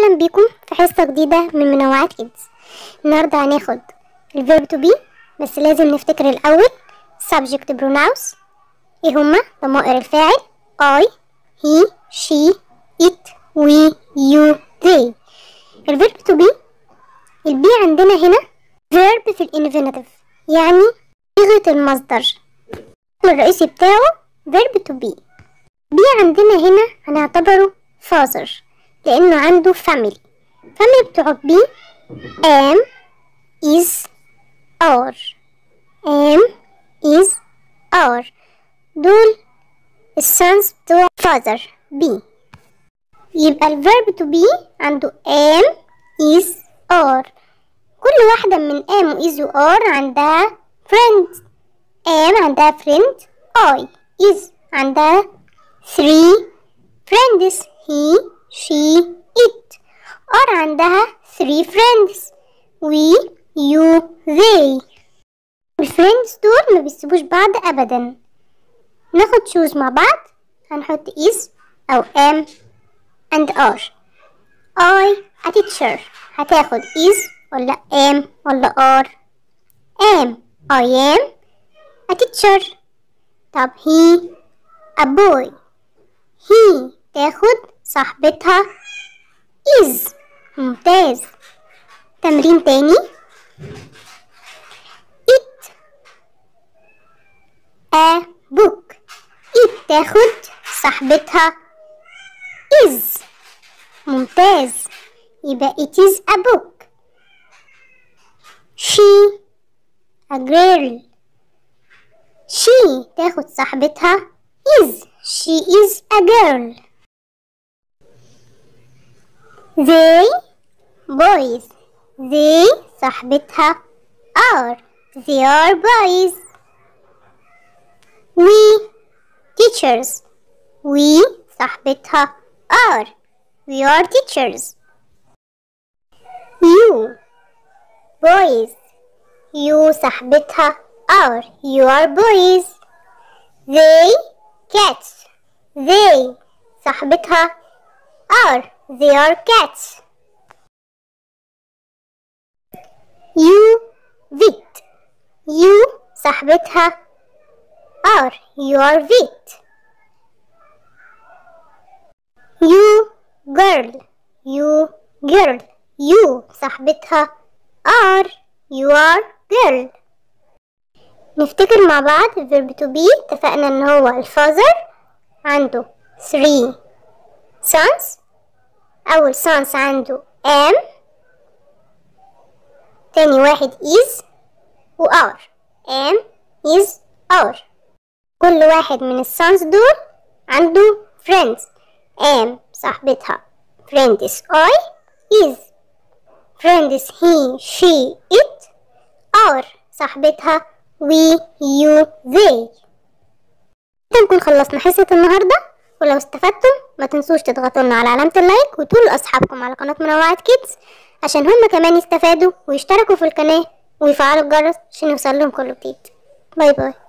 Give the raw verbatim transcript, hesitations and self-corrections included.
اهلا بيكم في حصة جديدة من منوعات كيدز. النهاردة هناخد الفيرب تو بي، بس لازم نفتكر الاول subject pronouns. ايه هما؟ ضمائر الفاعل I, he, she, it, we, you, they. الفيرب تو بي، البي عندنا هنا verb في الانفينيتيف، يعني صيغة المصدر. الرئيسي بتاعه verb to be. بي عندنا هنا هنعتبره father لأنه عنده family. family بتوع بي am, is, are. am, is, are دول السونز بتوع father بي. يبقى الverb to be عنده am, is, are. كل واحدة من am و is و are عندها friend. am عندها friend I. is عندها three friends he, she, it. are عندها three friends we, you, they. الفريندز دول ما بيسيبوش بعض أبدا. ناخد choose مع بعض، هنحط is أو am and are. I a teacher، هتاخد is ولا am ولا are؟ am. I am a teacher. طب he a boy، he تاخد صاحبتها is. ممتاز. تمرين تاني it a book، it تاخد صاحبتها is. ممتاز. يبقى it is a book. she a girl، she تاخد صاحبتها is. she is a girl. they boys، they صاحبتها are. they are boys. we teachers، we صاحبتها are. we are teachers. you boys، you صاحبتها are. you are boys. they cats، they صاحبتها are. they are cats. you vet، you صاحبتها are. you are vet. you girl، you girl you صاحبتها are. you are girl. نفتكر مع بعض verb to be. اتفقنا ان هو الفاذر عنده three sons. اول sons عنده am، تاني واحد is و are. am is are. كل واحد من السونز دول عنده friends. am صاحبتها friends I. is friends he, she, it. are صاحبتها we, you, they. كده نكون خلصنا حصة النهاردة، ولو استفدتم ما تنسوش تضغطوا لنا على علامة اللايك وتقولوا لأصحابكم على قناة منوعات كيدز عشان هم كمان يستفادوا ويشتركوا في القناة ويفعلوا الجرس عشان يوصل لهم كل جديد. باي باي.